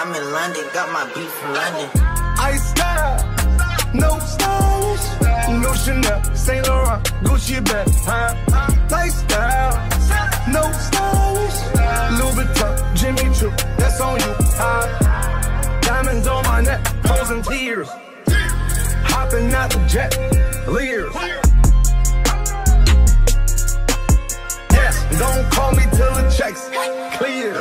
I'm in London, got my beat from London. I style, no stylish, no Chanel, Saint Laurent, Gucci bag, lifestyle, no stylish, Louis Vuitton, Jimmy Choo, that's on you. Diamonds on my neck, frozen tears, hopping out the jet, leers. Yes, don't call me till the checks clear.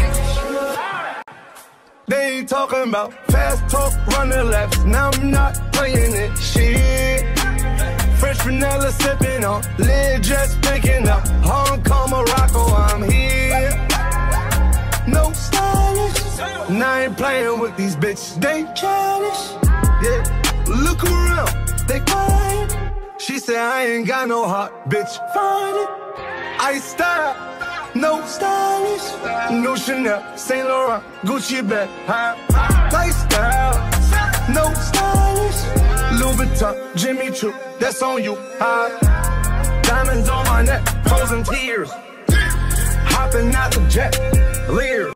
They ain't talking about fast talk, running laps. Now I'm not playing it, shit. Fresh vanilla sipping on, lid just picking up. Hong Kong, Morocco, I'm here. No stylish, and I ain't playing with these bitches. They childish, yeah. Look around, they quiet. She said I ain't got no heart, bitch. Find it. I style, no stylish, no Chanel, Saint Laurent, Gucci bag, lifestyle, no stylish, Louis Vuitton, Jimmy Choo, that's on you. Diamonds on my neck, frozen tears, hopping out the jet, leer.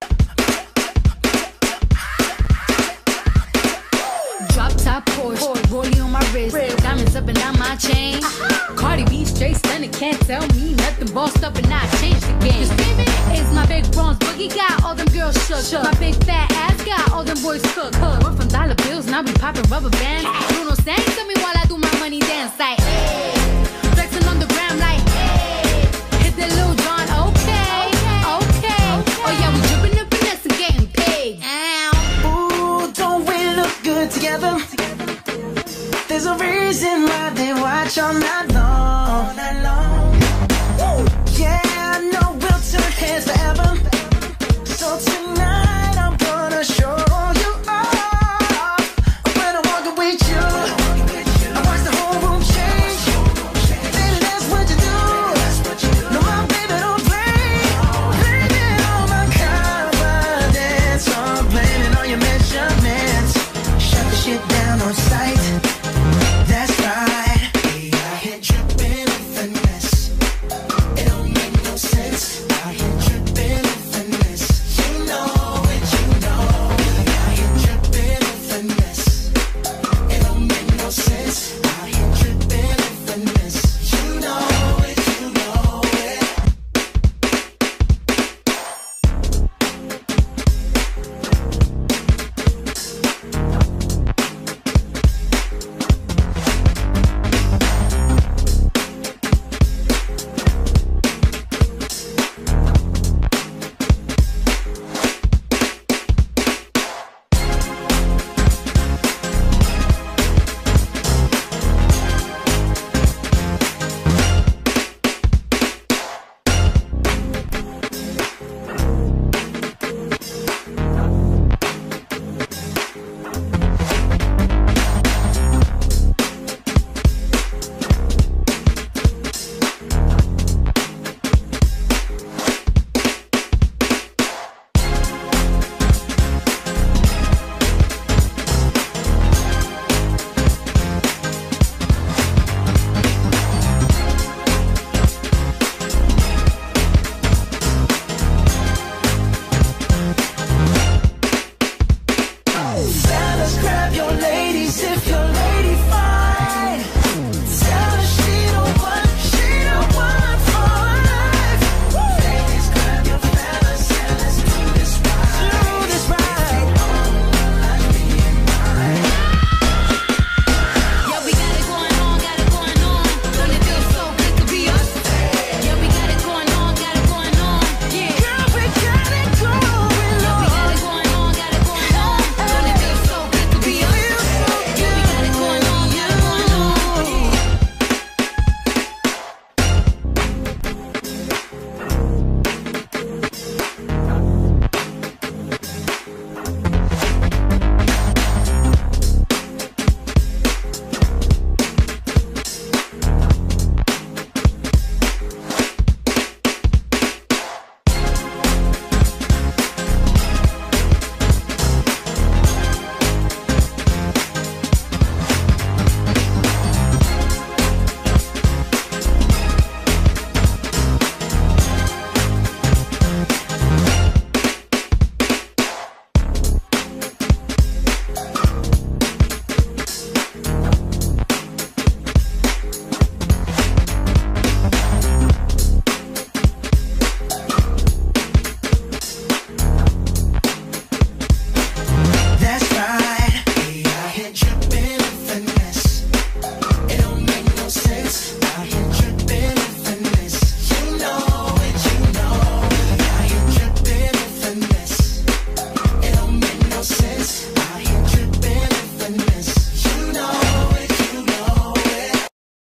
Drop top Porsche, rollie on my wrist, diamonds up and down my chain. Cardi B straight stunning, can't tell me nothing. Bossed up and I changed the game. It's my big bronze boogie, got all them girls shook. My big fat ass got all them boys cooked. Went from dollar bills, now we popping rubber bands. Bruno sang to me while I do my money dance like, hey. Flexing on the gram like, hey. Hit the Lil Jon, okay, okay. Oh yeah, we dripping the finesse and getting paid. Ooh, don't we look good together? There's a reason why they watch all night long. All night long. Yeah, I know we'll turn heads forever. So tonight I'm gonna show you off when I'm walking with you.